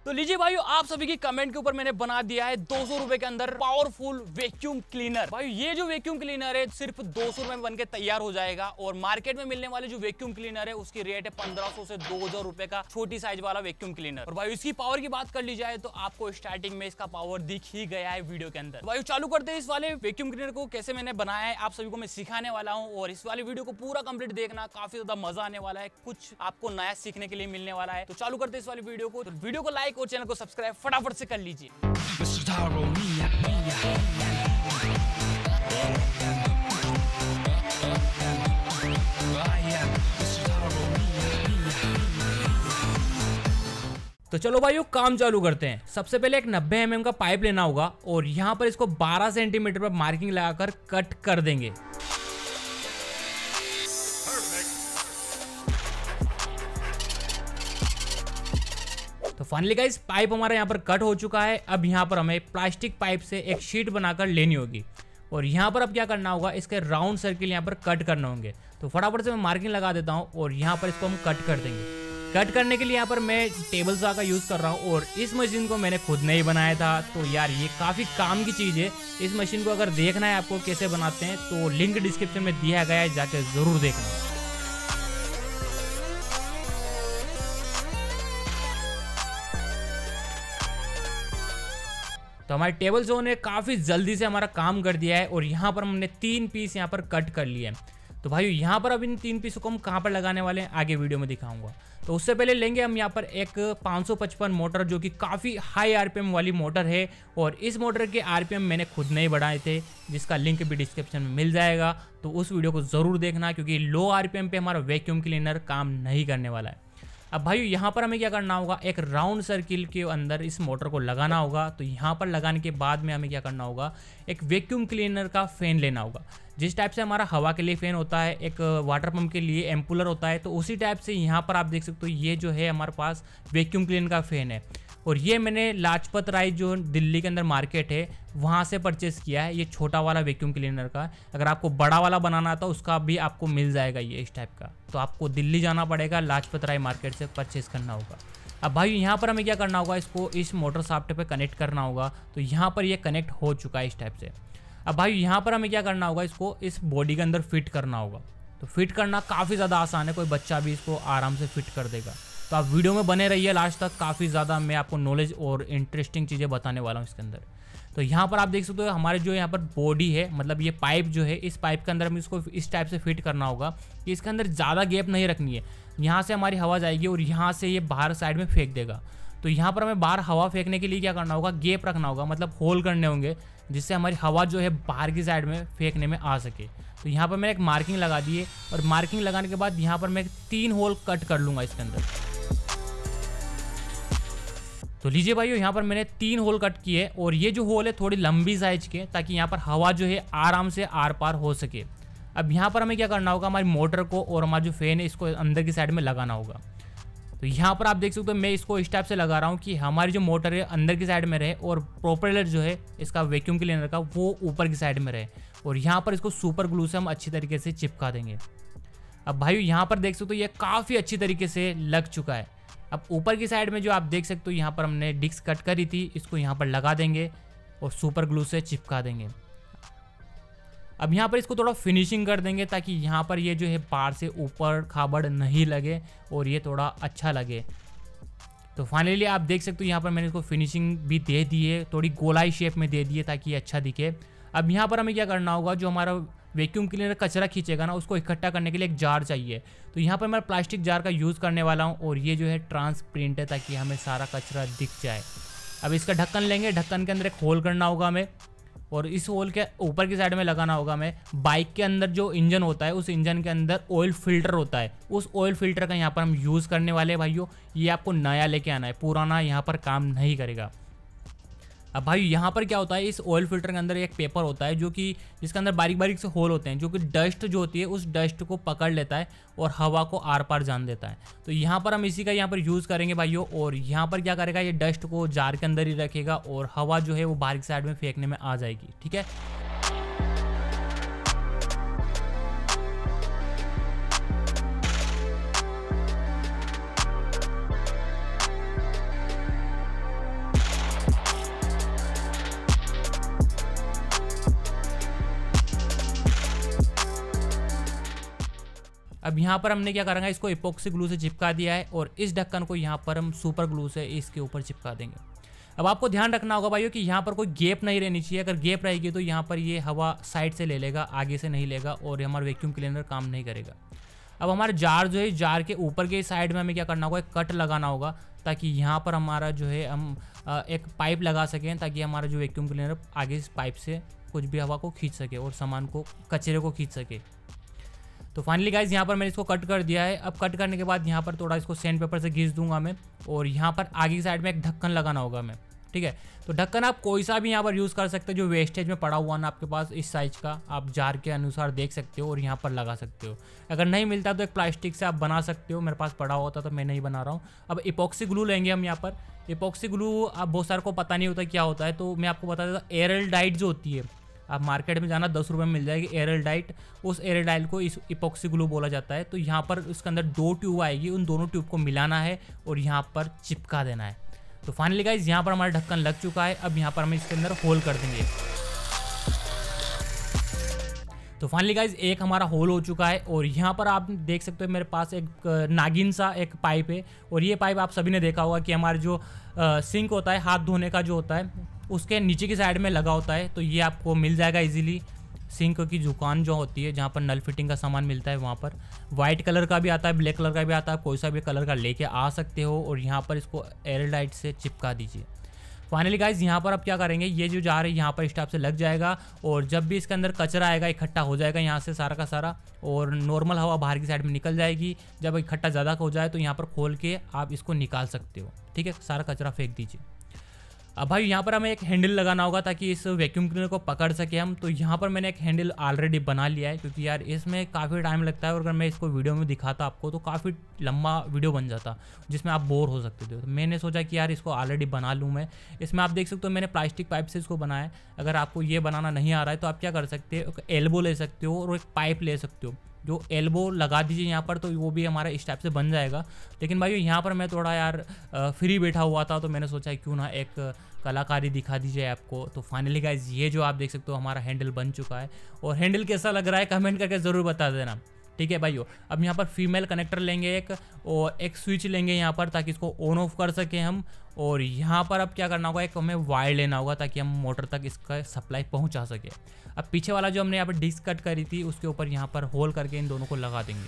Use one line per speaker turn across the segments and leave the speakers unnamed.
तो लीजिए भाइयों, आप सभी की कमेंट के ऊपर मैंने बना दिया है 200 रुपए के अंदर पावरफुल वैक्यूम क्लीनर। भाई ये जो वैक्यूम क्लीनर है सिर्फ 200 रुपए में बनके तैयार हो जाएगा और मार्केट में मिलने वाले जो वैक्यूम क्लीनर है उसकी रेट है 1500 से 2000 रुपए का छोटी साइज वाला वैक्यूम क्लीनर। और भाई इसकी पावर की बात कर ली जाए तो आपको स्टार्टिंग में इसका पावर दिख ही गया है वीडियो के अंदर। भाई चालू करते हैं इस वाले वैक्यूम क्लीनर को कैसे मैंने बनाया है, आप सभी को मैं सिखाने वाला हूँ और इस वाले वीडियो को पूरा कंप्लीट देखना, काफी ज्यादा मजा आने वाला है, कुछ आपको नया सीखने के लिए मिलने वाला है। तो चालू करते हैं इस वाले वीडियो को। तो वीडियो को लाइक और चैनल को सब्सक्राइब फटाफट से कर लीजिए। तो चलो भाइयों काम चालू करते हैं। सबसे पहले एक 90 mm का पाइप लेना होगा और यहाँ पर इसको 12 सेंटीमीटर पर मार्किंग लगाकर कट कर देंगे। तो फाइनली गाइस पाइप हमारा यहाँ पर कट हो चुका है। अब यहाँ पर हमें प्लास्टिक पाइप से एक शीट बनाकर लेनी होगी और यहाँ पर अब क्या करना होगा, इसके राउंड सर्किल यहाँ पर कट करने होंगे। तो फटाफट से मैं मार्किंग लगा देता हूँ और यहाँ पर इसको हम कट कर देंगे। कट करने के लिए यहाँ पर मैं टेबल सा का यूज़ कर रहा हूँ और इस मशीन को मैंने खुद नहीं बनाया था। तो यार ये काफ़ी काम की चीज़ है। इस मशीन को अगर देखना है आपको कैसे बनाते हैं तो लिंक डिस्क्रिप्शन में दिया गया है, जाके ज़रूर देखना। तो हमारे टेबल जोन ने काफ़ी जल्दी से हमारा काम कर दिया है और यहाँ पर हमने 3 पीस यहाँ पर कट कर लिए हैं। तो भाई यहाँ पर अब इन 3 पीसों को हम कहाँ पर लगाने वाले हैं आगे वीडियो में दिखाऊंगा। तो उससे पहले लेंगे हम यहाँ पर एक 555 मोटर जो कि काफ़ी हाई आरपीएम वाली मोटर है और इस मोटर के आरपीएम मैंने खुद नहीं बढ़ाए थे, जिसका लिंक भी डिस्क्रिप्शन में मिल जाएगा। तो उस वीडियो को ज़रूर देखना क्योंकि लो आरपीएम पे हमारा वैक्यूम क्लीनर काम नहीं करने वाला है। अब भाई यहाँ पर हमें क्या करना होगा, एक राउंड सर्किल के अंदर इस मोटर को लगाना होगा। तो यहाँ पर लगाने के बाद में हमें क्या करना होगा, एक वैक्यूम क्लीनर का फ़ैन लेना होगा। जिस टाइप से हमारा हवा के लिए फ़ैन होता है, एक वाटर पंप के लिए एम्पूलर होता है, तो उसी टाइप से यहाँ पर आप देख सकते हो ये जो है हमारे पास वैक्यूम क्लीनर का फ़ैन है। और ये मैंने लाजपत राय जो दिल्ली के अंदर मार्केट है वहाँ से परचेज़ किया है, ये छोटा वाला वैक्यूम क्लीनर का। अगर आपको बड़ा वाला बनाना था उसका भी आपको मिल जाएगा ये इस टाइप का। तो आपको दिल्ली जाना पड़ेगा, लाजपत राय मार्केट से परचेज़ करना होगा। अब भाई यहाँ पर हमें क्या करना होगा, इसको इस मोटर शाफ्ट पे कनेक्ट करना होगा। तो यहाँ पर ये कनेक्ट हो चुका है इस टाइप से। अब भाई यहाँ पर हमें क्या करना होगा, इसको इस बॉडी के अंदर फिट करना होगा। तो फिट करना काफ़ी ज़्यादा आसान है, कोई बच्चा भी इसको आराम से फिट कर देगा। तो आप वीडियो में बने रहिए लास्ट तक, काफ़ी ज़्यादा मैं आपको नॉलेज और इंटरेस्टिंग चीज़ें बताने वाला हूँ इसके अंदर। तो यहाँ पर आप देख सकते हो हमारे जो यहाँ पर बॉडी है, मतलब ये पाइप जो है, इस पाइप के अंदर हमें इसको इस टाइप से फिट करना होगा कि इसके अंदर ज़्यादा गैप नहीं रखनी है। यहाँ से हमारी हवा जाएगी और यहाँ से ये बाहर साइड में फेंक देगा। तो यहाँ पर हमें बाहर हवा फेंकने के लिए क्या करना होगा, गैप रखना होगा, मतलब होल करने होंगे जिससे हमारी हवा जो है बाहर की साइड में फेंकने में आ सके। तो यहाँ पर मैंने एक मार्किंग लगा दी है और मार्किंग लगाने के बाद यहाँ पर मैं 3 होल कट कर लूँगा इसके अंदर। तो लीजिए भाइयों यहाँ पर मैंने 3 होल कट किए और ये जो होल है थोड़ी लंबी साइज के, ताकि यहाँ पर हवा जो है आराम से आर पार हो सके। अब यहाँ पर हमें क्या करना होगा, हमारी मोटर को और हमारा जो फैन है इसको अंदर की साइड में लगाना होगा। तो यहाँ पर आप देख सकते हो मैं इसको इस टाइप से लगा रहा हूँ कि हमारी जो मोटर है अंदर की साइड में रहे और प्रोपेलर जो है इसका वैक्यूम क्लीनर का वो ऊपर की साइड में रहे। और यहाँ पर इसको सुपर ग्लू से हम अच्छी तरीके से चिपका देंगे। अब भाई यहाँ पर देख सकते हो ये काफ़ी अच्छी तरीके से लग चुका है। अब ऊपर की साइड में जो आप देख सकते हो यहाँ पर हमने डिस्क कट करी थी, इसको यहाँ पर लगा देंगे और सुपर ग्लू से चिपका देंगे। अब यहाँ पर इसको थोड़ा फिनिशिंग कर देंगे ताकि यहाँ पर ये जो है बाहर से ऊपर खाबड़ नहीं लगे और ये थोड़ा अच्छा लगे। तो फाइनली आप देख सकते हो यहाँ पर मैंने इसको फिनिशिंग भी दे दी है, थोड़ी गोलाई शेप में दे दी है ताकि ये अच्छा दिखे। अब यहाँ पर हमें क्या करना होगा, जो हमारा वैक्यूम क्लीनर कचरा खींचेगा ना उसको इकट्ठा करने के लिए एक जार चाहिए। तो यहाँ पर मैं प्लास्टिक जार का यूज़ करने वाला हूँ और ये जो है ट्रांसपेरेंट है ताकि हमें सारा कचरा दिख जाए। अब इसका ढक्कन लेंगे, ढक्कन के अंदर एक होल करना होगा हमें और इस होल के ऊपर की साइड में लगाना होगा हमें। बाइक के अंदर जो इंजन होता है उस इंजन के अंदर ऑयल फिल्टर होता है, उस ऑयल फिल्टर का यहाँ पर हम यूज़ करने वाले हैं भाइयों। ये आपको नया लेके आना है, पुराना यहाँ पर काम नहीं करेगा। अब भाई यहाँ पर क्या होता है, इस ऑयल फिल्टर के अंदर एक पेपर होता है जो कि जिसके अंदर बारीक बारीक से होल होते हैं, जो कि डस्ट जो होती है उस डस्ट को पकड़ लेता है और हवा को आर पार जान देता है। तो यहाँ पर हम इसी का यहाँ पर यूज़ करेंगे भाइयों। और यहाँ पर क्या करेगा, ये डस्ट को जार के अंदर ही रखेगा और हवा जो है वो बाहर की साइड में फेंकने में आ जाएगी। ठीक है। अब यहाँ पर हमने क्या करेंगे, इसको इपॉक्सी ग्लू से चिपका दिया है और इस ढक्कन को यहाँ पर हम सुपर ग्लू से इसके ऊपर चिपका देंगे। अब आपको ध्यान रखना होगा भाइयों कि यहाँ पर कोई गैप नहीं रहनी चाहिए। अगर गैप रहेगी तो यहाँ पर ये हवा साइड से ले लेगा, आगे से नहीं लेगा और हमारा वैक्यूम क्लीनर काम नहीं करेगा। अब हमारा जार जो है, जार के ऊपर के साइड में हमें क्या करना होगा, एक कट लगाना होगा ताकि यहाँ पर हमारा जो है हम एक पाइप लगा सकें ताकि हमारा जो वैक्यूम क्लीनर आगे इस पाइप से कुछ भी हवा को खींच सके और सामान को, कचरे को खींच सके। तो फाइनली गाइज यहाँ पर मैंने इसको कट कर दिया है। अब कट करने के बाद यहाँ पर थोड़ा इसको सैंड पेपर से घिस दूंगा मैं और यहाँ पर आगे की साइड में एक ढक्कन लगाना होगा मैं, ठीक है। तो ढक्कन आप कोई सा भी यहाँ पर यूज़ कर सकते हो, जो वेस्टेज में पड़ा हुआ ना आपके पास इस साइज का, आप जार के अनुसार देख सकते हो और यहाँ पर लगा सकते हो। अगर नहीं मिलता तो एक प्लास्टिक से आप बना सकते हो, मेरे पास पड़ा होता तो मैं नहीं बना रहा हूँ। अब इपॉक्सी ग्लू लेंगे हम यहाँ पर। इपॉक्सी ग्लू आप बहुत सारे को पता नहीं होता क्या होता है, तो मैं आपको बता देता हूँ। एरल डाइट जो होती है, आप मार्केट में जाना 10 रुपये में मिल जाएगी एरल डाइट, उस एरल डाइट को इस इपॉक्सी ग्लू बोला जाता है। तो यहाँ पर इसके अंदर 2 ट्यूब आएगी, उन दोनों ट्यूब को मिलाना है और यहाँ पर चिपका देना है। तो फाइनली गाइज यहाँ पर हमारा ढक्कन लग चुका है। अब यहाँ पर हम इसके अंदर होल कर देंगे। तो फाइनली गाइज एक हमारा होल हो चुका है और यहाँ पर आप देख सकते हो मेरे पास एक नागिन सा एक पाइप है और ये पाइप आप सभी ने देखा होगा कि हमारे जो सिंक होता है, हाथ धोने का जो होता है, उसके नीचे की साइड में लगा होता है। तो ये आपको मिल जाएगा इजीली। सिंक की दुकान जो होती है जहाँ पर नल फिटिंग का सामान मिलता है, वहाँ पर वाइट कलर का भी आता है, ब्लैक कलर का भी आता है, कोई सा भी कलर का लेके आ सकते हो और यहाँ पर इसको एरल डाइट से चिपका दीजिए। फाइनली गाइज यहाँ पर अब क्या करेंगे, ये जो जार है यहाँ पर इस टाइप से लग जाएगा और जब भी इसके अंदर कचरा आएगा इकट्ठा हो जाएगा यहाँ से सारा का सारा और नॉर्मल हवा बाहर की साइड में निकल जाएगी। जब इकट्ठा ज़्यादा हो जाए तो यहाँ पर खोल के आप इसको निकाल सकते हो, ठीक है। सारा कचरा फेंक दीजिए। अब भाई यहाँ पर हमें एक हैंडल लगाना होगा ताकि इस वैक्यूम क्लीनर को पकड़ सके हम। तो यहाँ पर मैंने एक हैंडल ऑलरेडी बना लिया है क्योंकि यार इसमें काफ़ी टाइम लगता है और अगर मैं इसको वीडियो में दिखाता आपको तो काफ़ी लंबा वीडियो बन जाता जिसमें आप बोर हो सकते थे। तो मैंने सोचा कि यार इसको ऑलरेडी बना लूँ मैं। इसमें आप देख सकते हो मैंने प्लास्टिक पाइप से इसको बनाया है। अगर आपको ये बनाना नहीं आ रहा है तो आप क्या कर सकते हो, एक एल्बो ले सकते हो और एक पाइप ले सकते हो। जो एल्बो लगा दीजिए यहाँ पर तो वो भी हमारा इस टाइप से बन जाएगा। लेकिन भाई यहाँ पर मैं थोड़ा यार फ्री बैठा हुआ था तो मैंने सोचा क्यों ना एक कलाकारी दिखा दीजिए आपको। तो फाइनली गाइज ये जो आप देख सकते हो हमारा हैंडल बन चुका है और हैंडल कैसा लग रहा है कमेंट करके ज़रूर बता देना, ठीक है भाइयों। अब यहाँ पर फीमेल कनेक्टर लेंगे एक और एक स्विच लेंगे यहाँ पर ताकि इसको ऑन ऑफ कर सकें हम। और यहाँ पर अब क्या करना होगा, एक हमें वायर लेना होगा ताकि हम मोटर तक इसका सप्लाई पहुँचा सके। अब पीछे वाला जो हमने यहाँ पर डिस्क कट करी थी उसके ऊपर यहाँ पर होल करके इन दोनों को लगा देंगे।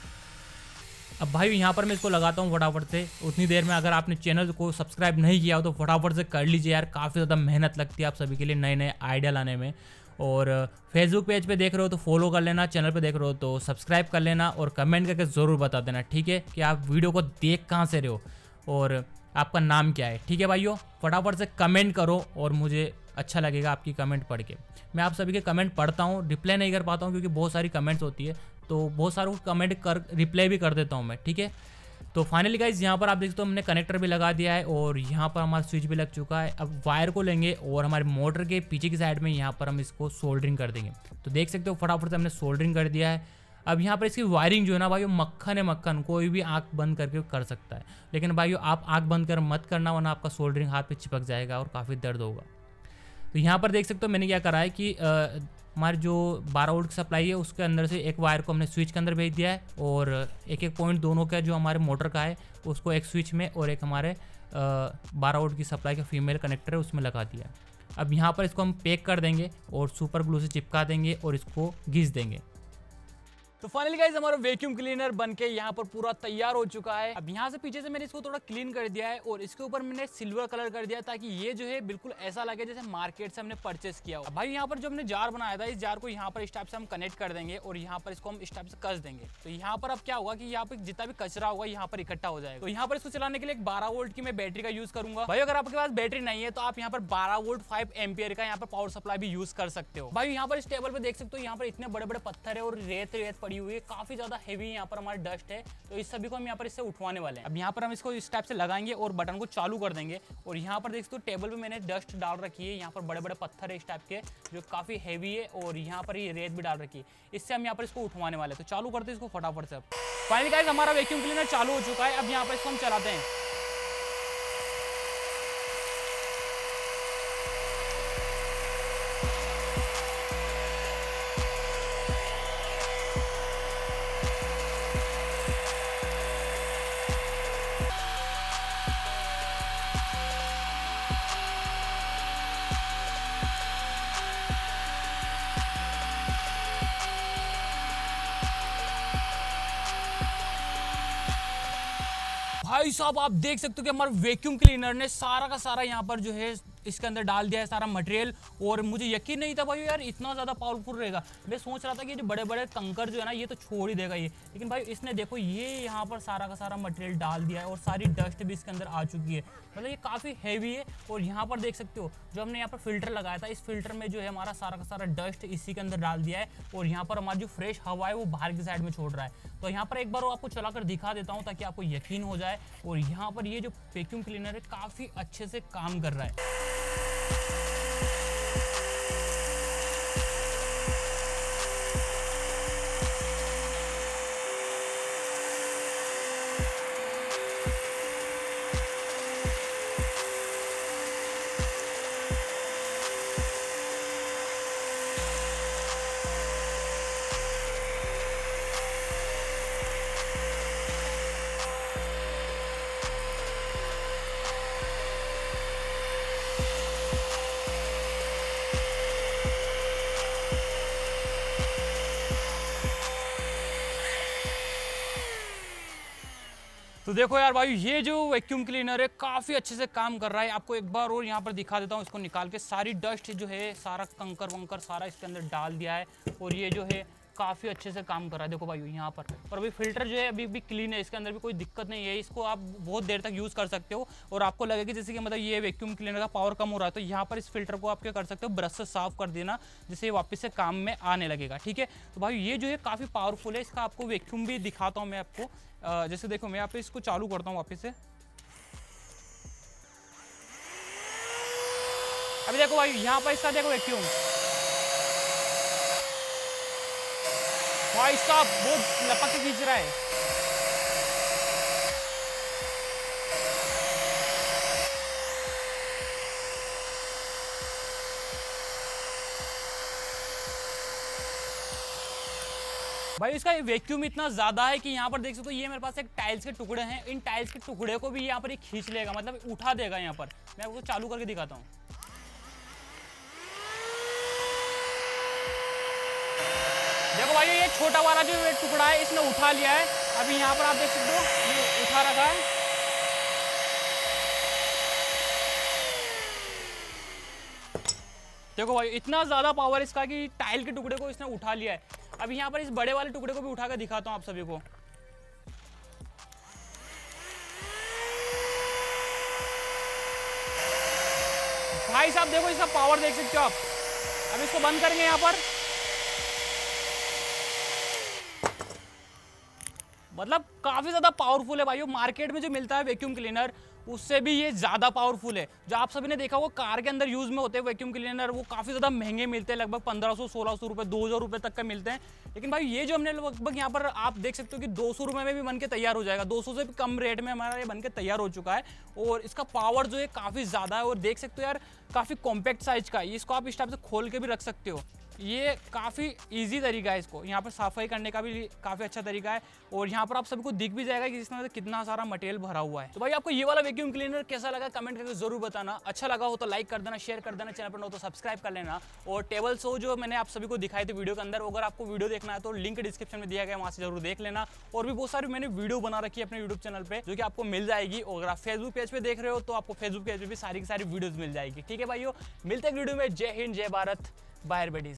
अब भाई यहाँ पर मैं इसको लगाता हूँ फटाफट से। उतनी देर में अगर आपने चैनल को सब्सक्राइब नहीं किया हो तो फटाफट से कर लीजिए यार, काफ़ी ज़्यादा मेहनत लगती है आप सभी के लिए नए नए आइडिया लाने में। और फेसबुक पेज पे देख रहे हो तो फॉलो कर लेना, चैनल पे देख रहे हो तो सब्सक्राइब कर लेना और कमेंट करके ज़रूर बता देना, ठीक है, कि आप वीडियो को देख कहाँ से रहे हो और आपका नाम क्या है, ठीक है भाइयों। फटाफट से कमेंट करो और मुझे अच्छा लगेगा आपकी कमेंट पढ़ के। मैं आप सभी के कमेंट पढ़ता हूँ, रिप्लाई नहीं कर पाता हूँ क्योंकि बहुत सारी कमेंट्स होती है तो बहुत सारों को कमेंट कर रिप्लाई भी कर देता हूँ मैं, ठीक है। तो फाइनली गाइज यहाँ पर आप देख सकते हो हमने कनेक्टर भी लगा दिया है और यहाँ पर हमारा स्विच भी लग चुका है। अब वायर को लेंगे और हमारे मोटर के पीछे की साइड में यहाँ पर हम इसको सोल्डरिंग कर देंगे। तो देख सकते हो फटाफट से हमने सोल्डरिंग कर दिया है। अब यहाँ पर इसकी वायरिंग जो है ना भाई मक्खन है, मक्खन कोई भी आँख बंद करके कर सकता है। लेकिन भाई आप आँख बंद कर मत करना वरना आपका सोल्डरिंग हाथ पे चिपक जाएगा और काफ़ी दर्द होगा। तो यहाँ पर देख सकते हो मैंने क्या करा है कि हमारे जो 12 वोल्ट की सप्लाई है उसके अंदर से एक वायर को हमने स्विच के अंदर भेज दिया है और एक एक पॉइंट दोनों का जो हमारे मोटर का है उसको एक स्विच में और एक हमारे 12 वोल्ट की सप्लाई का फीमेल कनेक्टर है उसमें लगा दिया। अब यहाँ पर इसको हम पैक कर देंगे और सुपर ग्लू से चिपका देंगे और इसको घिस देंगे। तो फाइनली गाइस हमारा वैक्यूम क्लीनर बनके यहाँ पर पूरा तैयार हो चुका है। अब यहाँ से पीछे से मैंने इसको थोड़ा क्लीन कर दिया है और इसके ऊपर मैंने सिल्वर कलर कर दिया ताकि ये जो है बिल्कुल ऐसा लगे जैसे मार्केट से हमने परचेस किया हो। भाई यहाँ पर जो हमने जार बनाया था इस जार को यहाँ पर इस टाइप से हम कनेक्ट कर देंगे और यहाँ पर इसको हम इस टाइप से कस देंगे। तो यहाँ पर अब क्या होगा कि यहाँ पर जितना भी कचरा होगा यहाँ पर इकट्ठा हो जाएगा। तो यहाँ पर इसको चलाने के लिए एक 12 वोल्ट की मैं बैटरी का यूज करूंगा। भाई अगर आपके पास बैटरी नहीं है तो आप यहाँ पर 12 वोल्ट 5 एम्पियर का यहाँ पर पावर सप्लाई भी यूज कर सकते हो। भाई यहाँ पर इस टेबल पे देख सकते हो यहाँ पर इतने बड़े बड़े पत्थर है और रेत रेत पड़ी हुई है, काफी ज्यादा हेवी यहाँ पर हमारी डस्ट है। तो इस सभी को हम यहाँ पर इससे उठवाने वाले हैं। अब यहाँ पर हम इसको इस टाइप से लगाएंगे और बटन को चालू कर देंगे और यहाँ पर देख सकते हो टेबल पे मैंने डस्ट डाल रखी है। यहाँ पर बड़े बड़े पत्थर है इस टाइप के जो काफी हेवी है और यहाँ पर ये रेत भी डाल रखी है। इससे हम यहाँ पर इसको उठवाने वाले हैं। तो चालू करते हैं इसको फटाफट से। फाइनली गाइस हमारा वैक्यूम क्लीनर चालू हो चुका है। अब यहाँ पर इसको हम चलाते हैं। भाई साहब आप देख सकते हो कि हमारे वैक्यूम क्लीनर ने सारा का सारा यहाँ पर जो है इसके अंदर डाल दिया है सारा मटेरियल। और मुझे यकीन नहीं था भाई यार इतना ज़्यादा पावरफुल रहेगा। मैं सोच रहा था कि जो बड़े बड़े कंकर जो है ना ये तो छोड़ ही देगा ये, लेकिन भाई इसने देखो ये यहाँ पर सारा का सारा मटेरियल डाल दिया है और सारी डस्ट भी इसके अंदर आ चुकी है। मतलब ये काफ़ी हैवी है। और यहाँ पर देख सकते हो जो हमने यहाँ पर फिल्टर लगाया था, इस फिल्टर में जो है हमारा सारा का सारा डस्ट इसी के अंदर डाल दिया है और यहाँ पर हमारी जो फ्रेश हवा है वो बाहर की साइड में छोड़ रहा है। तो यहाँ पर एक बार वो आपको चलाकर दिखा देता हूँ ताकि आपको यकीन हो जाए। और यहाँ पर ये जो वैक्यूम क्लीनर है काफ़ी अच्छे से काम कर रहा है। तो देखो यार भाई ये जो वैक्यूम क्लीनर है काफ़ी अच्छे से काम कर रहा है। आपको एक बार और यहाँ पर दिखा देता हूँ इसको निकाल के। सारी डस्ट जो है सारा कंकर वंकर सारा इसके अंदर डाल दिया है और ये जो है काफ़ी अच्छे से काम कर रहा है। देखो भाई यहाँ पर और अभी फिल्टर जो है अभी भी क्लीन है, इसके अंदर भी कोई दिक्कत नहीं है। इसको आप बहुत देर तक यूज़ कर सकते हो और आपको लगेगा जैसे कि मतलब ये वैक्यूम क्लीनर का पावर कम हो रहा है तो यहाँ पर इस फिल्टर को आप क्या कर सकते हो, ब्रश से साफ कर देना जिससे वापस से काम में आने लगेगा। ठीक है, तो भाई ये जो है काफ़ी पावरफुल है। इसका आपको वैक्यूम भी दिखाता हूँ मैं आपको। जैसे देखो मैं यहाँ पे इसको चालू करता हूँ वापस से। अभी देखो भाई यहाँ पर इसका देखो वैक्यूम, भाई साहब बहुत लपक के खींच रहा है। भाई इसका वैक्यूम इतना ज़्यादा है कि यहाँ पर देख सकते हो ये मेरे पास एक टाइल्स के टुकड़े हैं, इन टाइल्स के टुकड़े को भी यहाँ पर ये खींच लेगा, मतलब उठा देगा। यहाँ पर मैं आपको चालू करके दिखाता हूँ। देखो भाई ये छोटा वाला जो टुकड़ा है इसने उठा लिया है। अभी यहाँ पर आप देख सकते हो ये उठा रखा है। देखो भाई इतना ज़्यादा पावर इसका कि टाइल के टुकड़े को इसने उठा लिया है। अभी यहाँ पर इस बड़े वाले टुकड़े को भी उठाकर दिखाता हूँ आप सभी को। भाई साहब देखो इसका पावर देख सकते हो आप। अब इसको बंद करेंगे यहाँ पर, मतलब काफ़ी ज़्यादा पावरफुल है भाई। मार्केट में जो मिलता है वैक्यूम क्लीनर उससे भी ये ज़्यादा पावरफुल है। जो आप सभी ने देखा वो कार के अंदर यूज़ में होते हैं वैक्यूम क्लीनर, वो काफ़ी ज़्यादा महंगे मिलते हैं, लगभग 1500-1600 रुपये 2000 रुपये तक का मिलते हैं। लेकिन भाई ये जो हमने लगभग यहाँ पर आप देख सकते हो कि 200 रुपये में भी बन के तैयार हो जाएगा। 200 से भी कम रेट में हमारा ये बन के तैयार हो चुका है और इसका पावर जो है काफ़ी ज़्यादा है। और देख सकते हो यार काफ़ी कॉम्पैक्ट साइज का है, इसको आप इस टाइप से खोल के भी रख सकते हो। ये काफ़ी इजी तरीका है, इसको यहाँ पर सफाई करने का भी काफ़ी अच्छा तरीका है। और यहाँ पर आप सबको दिख भी जाएगा कि इसमें कितना सारा मटेरियल भरा हुआ है। तो भाई आपको ये वाला वैक्यूम क्लीनर कैसा लगा कमेंट करके जरूर बताना। अच्छा लगा हो तो लाइक कर देना, शेयर कर देना, चैनल पर हो तो सब्सक्राइब कर लेना। और टेबल शो जो मैंने आप सभी को दिखाई थे वीडियो के अंदर, अगर आपको वीडियो देखना है तो लिंक डिस्क्रिप्शन में दिया गया, वहाँ से जरूर देख लेना। और भी बहुत सारी मैंने वीडियो बना रखी है अपने यूट्यूब चैनल पर जो कि आपको मिल जाएगी। और अगर आप फेसबुक पेज पर देख रहे हो तो आपको फेसबुक पेज पर भी सारी की सारी वीडियोज़ मिल जाएगी। ठीक है भाइयों, मिलते हैं वीडियो में। जय हिंद, जय भारत, बाहर बेटीज।